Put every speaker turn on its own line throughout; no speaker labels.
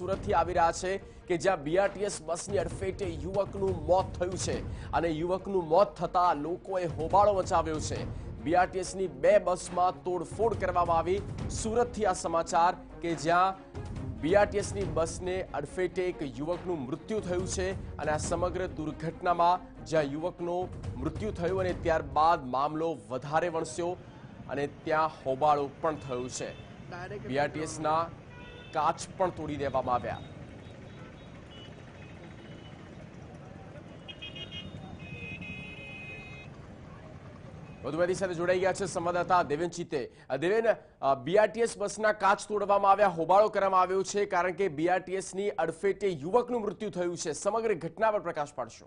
સુરતથી આવી રહ્યા છે કે જ્યાં BRTS બસની અડફેટે યુવકનું મોત થયું છે અને યુવકનું મોત થતા લોકોએ હોબાળો મચાવ્યો છે। BRTSની 2 બસમાં તોડફોડ કરવામાં આવી। સુરતથી આ સમાચાર કે જ્યાં BRTSની બસને અડફેટે એક યુવકનું મૃત્યુ થયું છે અને આ સમગ્ર દુર્ઘટનામાં જ્યાં યુવકનું મૃત્યુ થયું અને ત્યારબાદ મામલો વધારે વણસ્યો અને ત્યાં હોબાળો પણ થયું છે। BRTSના કાચ પણ તોડી દેવામાં આવ્યા। વધુ માહિતી સાથે જોડાઈ ગયા છે સંવાદદાતા દેવેન ચિત્તે। દેવેન, BRTS બસના કાચ તોડવામાં આવ્યા, હોબાળો કરવામાં આવ્યો છે કારણ કે BRTSની અડફેટે યુવકનું મૃત્યુ થયું છે। સમગ્ર ઘટના પર પ્રકાશ પાડશો।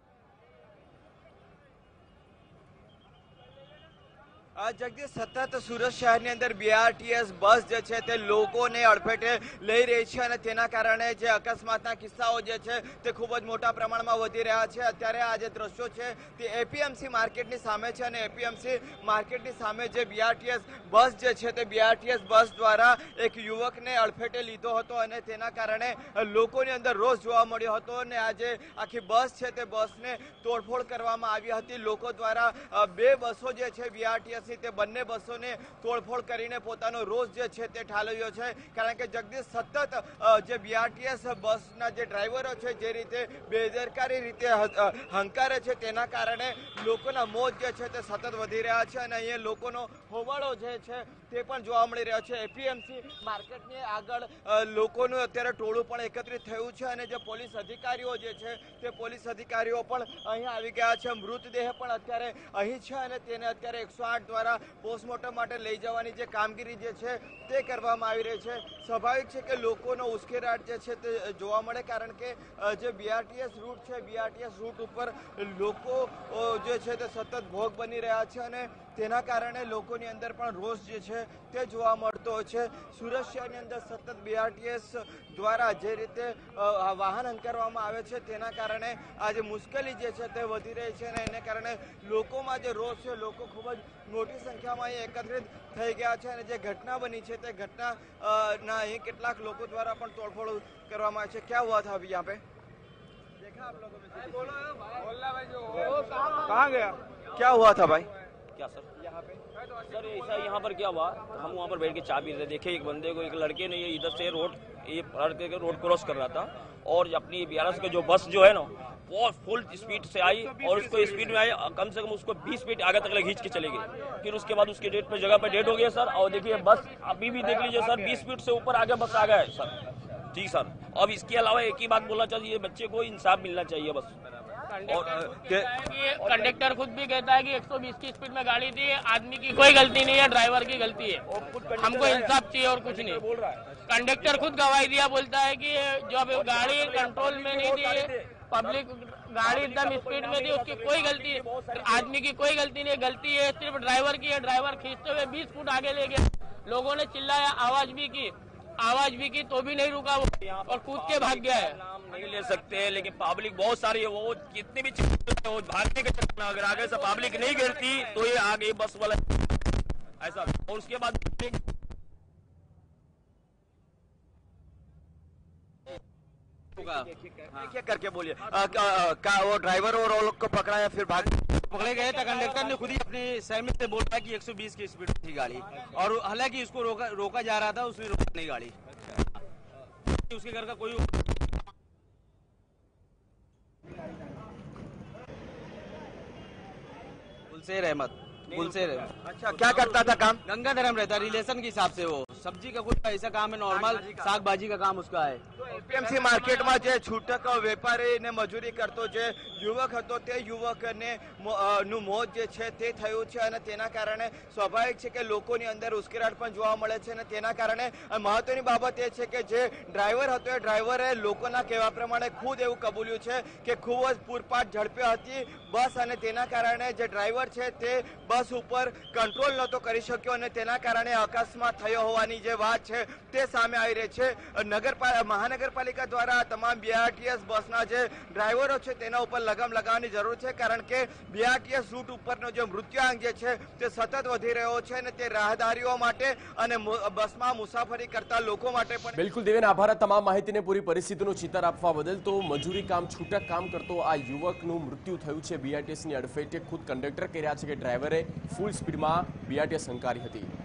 जगदीश सतत सूरत शहर अंदर BRTS बस जे छे ते लोकोने अड़फेटे लई रही छे अने तेना कारणे जे अकस्मातना किस्साओ जे छे ते खूब ज मोटा प्रमाणमां वधी रह्या छे। अत्यारे आ जे दृश्यो छे ते APMC मार्केटनी सामे छे अने APMC मार्केटनी सामे जे BRTS बस जे छे ते BRTS बस द्वारा एक युवकने अड़फेटे लीधो हतो अने तेना कारणे लोकोनी अंदर रोष जोवा मळ्यो हतो अने आ जे आखी बस छे ते बसने तोड़फोड़ करवामां आवी हती। लोको द्वारा 2 बसो जे छे BRTS ते बंने बसोने तोड़फोड़ करीने पोतानो रोष जे छे ते ठालव्यो छे कारण के जगदीश सतत जे BRTS बसना जे ड्राइवरो छे जे रीते बेदरकारी रीते हंकारे छे तेना कारणे लोकोना मौत जे छे ते सतत वधी रह्या छे अने अहींया लोकोनो होबाळो जे छे ते पण जोवा मळी रह्यो छे। APMC मार्केटनी आगळ लोकोनुं अत्यारे टोळुं पण एकत्रित थयुं छे अने जे पोलीस अधिकारीओ जे छे ते पोलीस अधिकारीओ पण અહીં આવી ગયા છે। મૃતદેહ પણ અત્યારે અહીં છે અને તેને અત્યારે 108 દ્વારા પોસ્ટમોર્ટમ માટે લઈ જવાની જે કામગીરી જે છે તે કરવામાં આવી રહી છે। સ્વાભાવિક છે કે લોકોનો ઉશ્કેરાટ જે છે તે જોવા મળે કારણ કે જે BRTS રૂટ છે BRTS રૂટ ઉપર લોકો જે છે તે સતત ભોગ બની રહ્યા છે અને તેના કારણે લોકોની અંદર પણ રોષ જે છે તે જોવા મળતો હોય છે। સુરત શહેરની અંદર સતત BRTS દ્વારા જે રીતે વાહન હંકારવામાં આવે છે તેના કારણે આ જે મુશ્કેલી જે છે તે વધી રહી છે અને એને કારણે લોકોમાં જે રોષ છે લોકો ખૂબ જ મોટી સંખ્યામાં અહીં એકત્રિત થઈ ગયા છે અને જે ઘટના બની છે તે ઘટના ના અહીં કેટલાક લોકો દ્વારા પણ તોડફોડ કરવામાં આવે છે। क्या हुआ था अभी यहाँ पे? देखा आप लोगों में? कहाँ गया? क्या हुआ था भाई?
क्या सर यहाँ पे? सर ऐसा यहाँ पर क्या हुआ, हम वहाँ पर बैठ के चाय पी रहे देखे एक बंदे को, एक लड़के ने ये इधर से रोड क्रॉस कर रहा था और अपनी BRTS का जो बस जो है ना वो फुल स्पीड से आई और उसको स्पीड में आई, कम से कम उसको 20 फीट आगे तक खींच के चले गई। फिर उसके बाद उसके डेट पे जगह पे डेट हो गई सर। और देखिए बस अभी भी देख लीजिए सर 20 फीट से ऊपर आगे बस आ गया है सर। जी सर, अब इसके अलावा एक ही बात बोलना चाहिए, बच्चे को इंसाफ मिलना चाहिए बस।
कंडक्टर खुद भी कहता है कि 120 की स्पीड में गाड़ी थी, आदमी की कोई गलती नहीं है, ड्राइवर की गलती है। हमको इंसाफ चाहिए और कुछ नहीं। कंडक्टर खुद गवाही दिया, बोलता है कि जब गाड़ी कंट्रोल में नहीं थी, पब्लिक गाड़ी एकदम स्पीड में थी, उसकी कोई गलती, आदमी की कोई गलती नहीं, गलती है सिर्फ ड्राइवर की है। ड्राइवर खींचते हुए 20 फुट आगे ले गया। लोगों ने चिल्लाया, आवाज भी की तो भी नहीं रुका वो और कूद के भाग गया है।
नाम नहीं ले सकते लेकिन पब्लिक बहुत सारी है, वो कितने भी वो भागने के चक्कर में अगर आगे से पब्लिक नहीं गिरती तो ये आगे बस वाला ऐसा। और उसके बाद
क्या करके बोलिए वो ड्राइवर और लोग को पकड़ा या फिर भाग
पकड़े गए था। कंडक्टर ने खुद ही अपनी सहमति से बोला कि 120 की स्पीड थी गाड़ी और हालांकि उसको रोका जा रहा था, उसने रोका नहीं गाड़ी। उसके घर का कोई गुलशेर
अच्छा क्या करता था काम?
गंगा धर्म रहता, रिलेशन के हिसाब से वो सब्जी का कुछ ऐसा काम है, नॉर्मल शाक भाजी का काम उसका है।
तो APMC मार्केट में जे छूटक वेपारी ने मजूरी करतो जे युवक हतो ते युवकने નું મોત જે છે તે થયું છે અને તેના કારણે સ્વાભાવિક છે કે લોકોની અંદર ઉશ્કેરાટ પણ જોવા મળે છે અને તેના કારણે મહત્વની બાબત એ છે કે જે ડ્રાઈવર હતો એ ડ્રાઈવરે લોકોના કહેવા પ્રમાણે ખુદ એવું કબૂલ્યું છે કે ખૂબ જ પૂરપાટ ઝડપે હતી બસ અને તેના કારણે જે ડ્રાઈવર છે તે બસ બસ ઉપર કંટ્રોલ નહોતો કરી શક્યો અને તેના કારણે અકસ્માત થયો હોવાની જે વાત છે તે સામે આવી રહી છે. મહાનગરપાલિકા દ્વારા તમામ BRTS બસના જે ડ્રાઈવરો છે તેના ઉપર લગામ લગાવવાની જરૂર છે, કારણ કે BRTS રૂટ ઉપરનો જે મૃત્યુઆંક જે છે તે સતત વધી રહ્યો છે અને તે રાહદારીઓ માટે અને બસમાં મુસાફરી કરતા લોકો માટે પણ.
બિલકુલ દેવેન, આભાર તમામ માહિતીને પૂરી પરિસ્થિતિનો ચિતાર આપવા બદલ. તો મજૂરી કામ છૂટક કામ કરતો આ યુવકનું મૃત્યુ થયું છે BRTSની અડફેટે. ખુદ કંડક્ટર કહી રહ્યા છે કે ડ્રાઈવરે ફૂલ સ્પીડમાં BRTS હંકારી હતી.